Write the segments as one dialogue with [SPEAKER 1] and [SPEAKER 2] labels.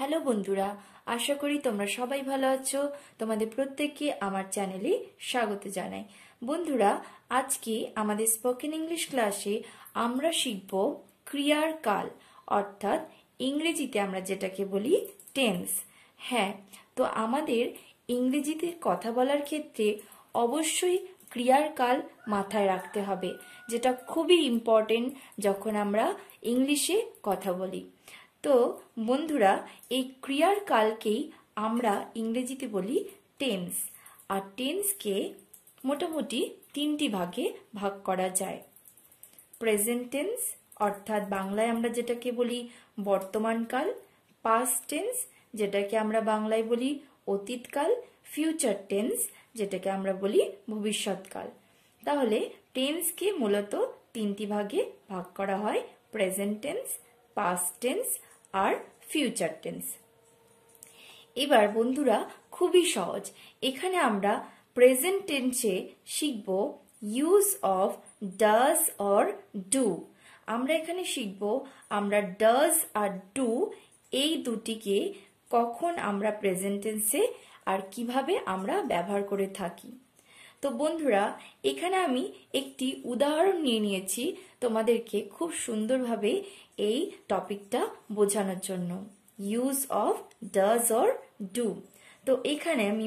[SPEAKER 1] Hello বন্ধুরা, আশা করি তোমরা সবাই ভালো আছো। তোমাদের প্রত্যেককে আমার চ্যানেলে স্বাগত জানাই। বন্ধুরা, আজকে আমাদের স্পোকেন ইংলিশ ক্লাসে আমরা শিখব ক্রিয়ার কাল, অর্থাৎ ইংরেজিতে আমরা যেটাকে বলি টেন্স। হ্যাঁ, তো আমাদের ইংরেজিতে কথা বলার ক্ষেত্রে অবশ্যই ক্রিয়ার কাল মাথায় রাখতে হবে, যেটা খুবই ইম্পর্টেন্ট যখন আমরা ইংলিশে কথা বলি। তো বন্ধুরা, এই ক্রিয়ার কালকেই আমরা ইংরেজিতে বলি টেন্স। আর টেন্সকে মোটামুটি তিনটি ভাগে ভাগ করা যায়। প্রেজেন্ট টেন্স, অর্থাৎ বাংলায় আমরা যেটাকে বলি বর্তমানকাল; পাস্ট টেন্স, যেটাকে আমরা বাংলায় বলি অতীতকাল; ফিউচার টেন্স, যেটাকে আমরা বলি ভবিষ্যৎকাল। তাহলে টেন্সকে মূলত তিনটি ভাগে ভাগ করা হয়: প্রেজেন্ট টেন্স, পাস্ট টেন্স আর ফিউচার টেন্স। এবার বন্ধুরা, খুবই সহজ। এখানে আমরা প্রেজেন্ট টেন্সে শিখব use of does or do. আমরা এখানে শিখব আমরা ডাজ আর ডু এই দুটিকে কখন আমরা প্রেজেন্ট টেন্সে আর কিভাবে আমরা ব্যবহার করে থাকি। তো বন্ধুরা, এখানে আমি একটি উদাহরণ নিয়ে নিয়েছি তোমাদেরকে খুব সুন্দরভাবে এই টপিকটা বোঝানোর জন্য। Use of does or do. তো এখানে আমি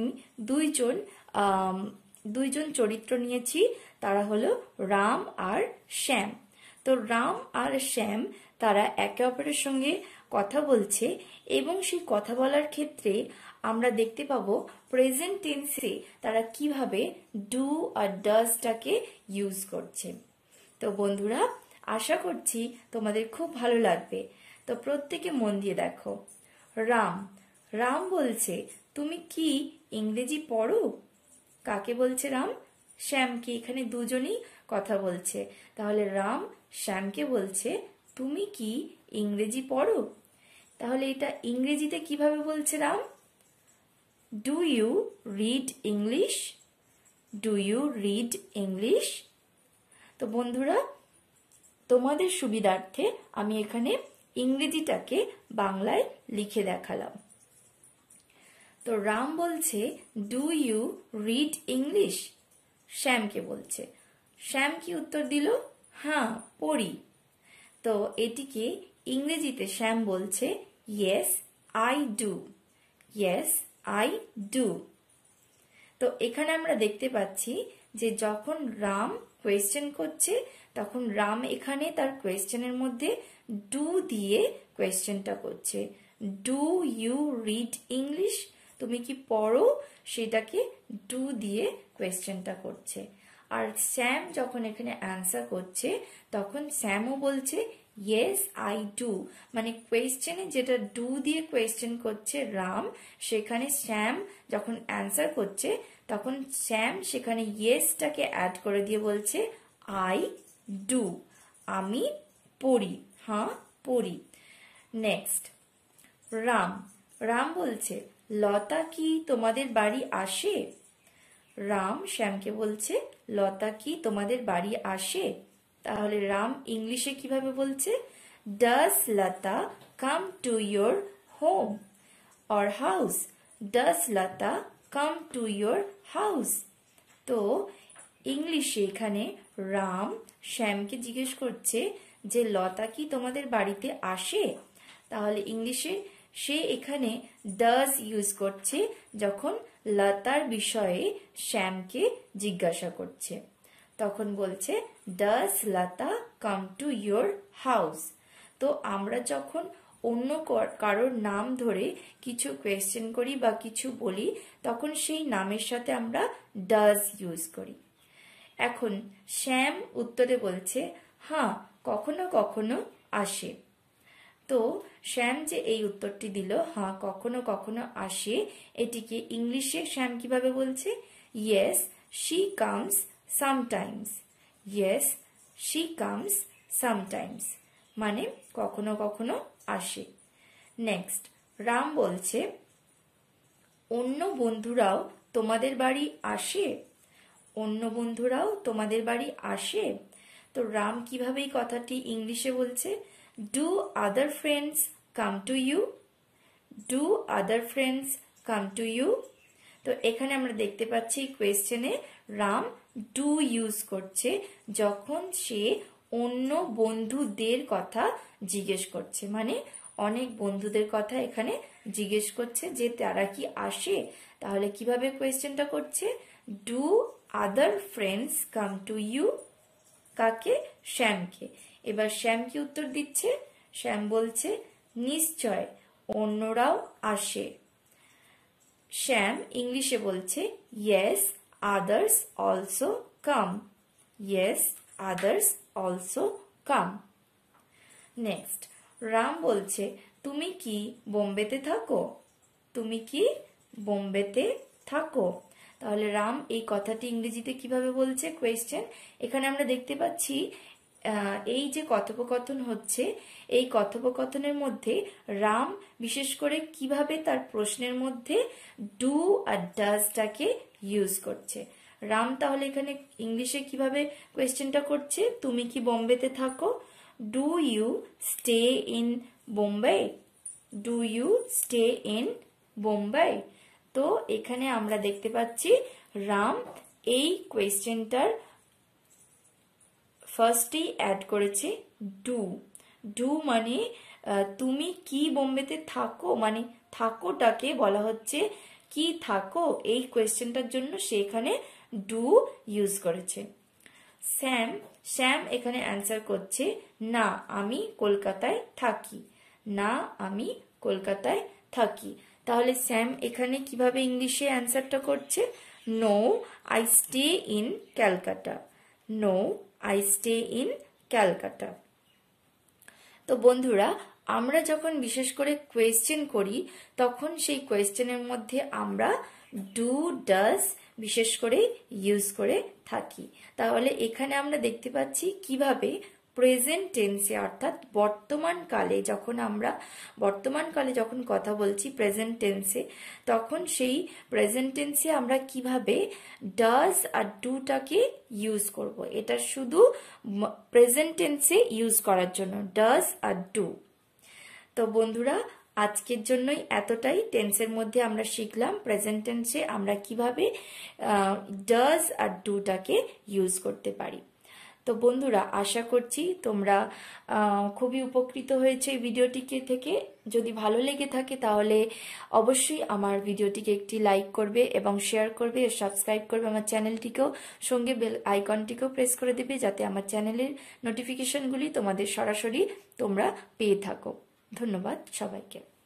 [SPEAKER 1] দুইজন চরিত্র নিয়েছি, তারা হলো রাম আর শ্যাম। তো রাম আর শ্যাম তারা একে অপরের সঙ্গে কথা বলছে, এবং সেই কথা বলার ক্ষেত্রে আমরা দেখতে পাবো প্রেজেন্ট টেন্সে তারা কিভাবে ডু আর ডাজটাকে ইউজ করছে। তো বন্ধুরা, আশা করছি তোমাদের খুব ভালো লাগবে। তো প্রত্যেকে মন দিয়ে দেখো। রাম বলছে, তুমি কি ইংরেজি পড়ো? কাকে বলছে রাম? শ্যামকে। এখানে দুজনেই কথা বলছে। তাহলে রাম শ্যামকে বলছে, তুমি কি ইংরেজি পড়ো? তাহলে এটা ইংরেজিতে কিভাবে বলছে Ram? Do you read English? Do you read English? তো বন্ধুরা, তোমাদের সুবিধার্থে আমি এখানে ইংরেজিটাকে বাংলায় লিখে দেখালাম। তো রাম বলছে, ডু ইউ রিড ইংলিশ? শ্যামকে বলছে। শ্যাম কি উত্তর দিল? হ্যাঁ, পড়ি। তো এটিকে ইংরেজিতে শ্যাম বলছে, yes I do. Yes I do. তো এখানে আমরা দেখতে পাচ্ছি যে যখন রাম কোয়েশ্চেন করছে, তখন রাম এখানে তার কোয়েশ্চেনের মধ্যে ডু দিয়ে কোয়েশ্চেনটা করছে। Do you read English? তুমি কি পড়ো? সেটাকে ডু দিয়ে কোয়েশ্চেনটা করছে। আর স্যাম যখন এখানে অ্যান্সার করছে, তখন স্যামও বলছে ইয়েস আই ডু। মানে কোয়েশ্চেনে যেটা ডু দিয়ে কোয়েশ্চেন করছে রাম, সেখানে শ্যাম যখন অ্যান্সার করছে, তখন শ্যাম সেখানে ইয়েসটাকে অ্যাড করে দিয়ে বলছে আই ডু। আমি পড়ি। হ্যাঁ, পড়ি। নেক্সট, রাম বলছে, লতা কি তোমাদের বাড়ি আসে? রাম শ্যামকে বলছে, লতা কি তোমাদের বাড়ি আসে? তাহলে রাম ইংলিশে কিভাবে বলছে? Does Lata come to your home or house? Does Lata come to your house? তো ইংলিশে এখানে রাম শ্যামকে জিজ্ঞেস করছে যে লতা কি তোমাদের বাড়িতে আসে? তাহলে ইংলিশে সে এখানে ডাজ ইউজ করছে যখন লতার বিষয়ে শ্যামকে জিজ্ঞাসা করছে। তখন বলছে does Lata come to your house? তো আমরা যখন অন্য কারোর নাম ধরে কিছু কোয়েশ্চেন করি বা কিছু বলি, তখন সেই নামের সাথে আমরা ডাজ ইউজ করি। এখন শ্যাম উত্তরে বলছে, হ্যাঁ, কখনো কখনো আসে। তো শ্যাম যে এই উত্তরটি দিল, হ্যাঁ কখনো কখনো আসে, এটিকে ইংলিশে শ্যাম কিভাবে বলছে? Yes she comes sometimes. Yes she comes sometimes, মানে কখনো কখনো আসে। নেক্সট, রাম বলছে, অন্য বন্ধুরাও তোমাদের বাড়ি আসে? অন্য বন্ধুরাও তোমাদের বাড়ি আসে? তো রাম কিভাবে এই কথাটি ইংলিশে বলছে? Do other friends come to you? Do other friends come to you? তো এখানে আমরা দেখতে পাচ্ছি কোয়েশ্চেনে রাম ডু ইউজ করছে যখন সে অন্য বন্ধুদের কথা জিজ্ঞেস করছে, মানে অনেক বন্ধুদের কথা এখানে জিজ্ঞেস করছে যে তারা কি আসে। তাহলে কিভাবে কোয়েশ্চেনটা করছে? Do other friends come to you? কাকে? শ্যামকে। এবার শ্যাম কি উত্তর দিচ্ছে? শ্যাম বলছে নিশ্চয় অন্যরাও আসে। শ্যাম ইংলিশে বলছে yes others also come. Yes others also come. Next, Ram বলছে তুমি কি বোম্বেতে থাকো? তুমি কি বোম্বেতে থাকো? তাহলে রাম এই কথাটি ইংরেজিতে কিভাবে বলছে? কোয়েশ্চেন। এখানে আমরা দেখতে পাচ্ছি এই যে কথোপকথন হচ্ছে, এই কথোপকথনের মধ্যে রাম বিশেষ করে কিভাবে তার প্রশ্নের মধ্যে ডু আর ডাজটাকে ইউজ করছে। রাম তাহলে এখানে ইংলিশে কিভাবে কোয়েশ্চেনটা করছে? তুমি কি বোম্বেতে থাকো? Do you stay in Bombay? Do you stay in Bombay? তো এখানে আমরা দেখতে পাচ্ছি রাম এই কোয়েশ্চেনটার ফার্স্টেই অ্যাড করেছে ডু। ডু মানে তুমি কি বোম্বেতে থাকো, মানে থাকোটাকে বলা হচ্ছে কি থাকো, এই কোয়েশ্চেনটার জন্য সে এখানে ডু ইউজ করেছে। শ্যাম এখানে অ্যান্সার করছে না আমি কলকাতায় থাকি। না আমি কলকাতায় থাকি। তাহলে শ্যাম এখানে কিভাবে ইংলিশে অ্যান্সারটা করছে? No I stay in Calcutta. No I stay in Calcutta. তো বন্ধুরা, আমরা যখন বিশেষ করে কোয়েশ্চেন করি তখন সেই কোয়েশ্চেনের মধ্যে আমরা ডু ডাজ বিশেষ করে ইউজ করে থাকি। তাহলে এখানে আমরা দেখতে পাচ্ছি কিভাবে প্রেজেন্ট টেন্সে অর্থাৎ বর্তমানকালে যখন কথা বলছি প্রেজেন্ট টেন্সে, তখন সেই প্রেজেন্ট টেন্সে আমরা কিভাবে ডাজ আর ডুটাকে ইউজ করব। এটা শুধু প্রেজেন্ট টেন্সে ইউজ করার জন্য, ডাজ আর ডু। তো বন্ধুরা, আজকের জন্যই এতটাই। টেন্সের মধ্যে আমরা শিখলাম প্রেজেন্ট টেন্সে আমরা কিভাবে ডাজ আর ডুটাকে ইউজ করতে পারি। তো বন্ধুরা, আশা করছি তোমরা খুবই উপকৃত হয়েছে এই ভিডিওটিকে থেকে। যদি ভালো লেগে থাকে তাহলে অবশ্যই আমার ভিডিওটিকে একটি লাইক করবে এবং শেয়ার করবে, সাবস্ক্রাইব করবে আমার চ্যানেলটিকেও, সঙ্গে বেল আইকনটিকেও প্রেস করে দেবে যাতে আমার চ্যানেলের নোটিফিকেশনগুলি তোমাদের সরাসরি তোমরা পেয়ে থাকো। ধন্যবাদ সবাইকে।